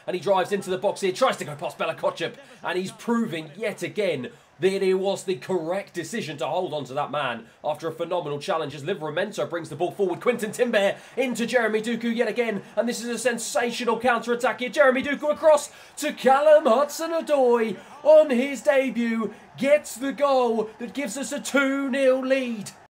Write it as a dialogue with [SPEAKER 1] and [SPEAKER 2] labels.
[SPEAKER 1] and he drives into the box here, tries to go past Bella Kotchup, and he's proving yet again that it was the correct decision to hold on to that man after a phenomenal challenge as Livramento brings the ball forward. Quinton Timber into Jeremy Doku yet again, and this is a sensational counter-attack here. Jeremy Doku across to Callum Hudson-Odoi on his debut, gets the goal that gives us a 2-0 lead.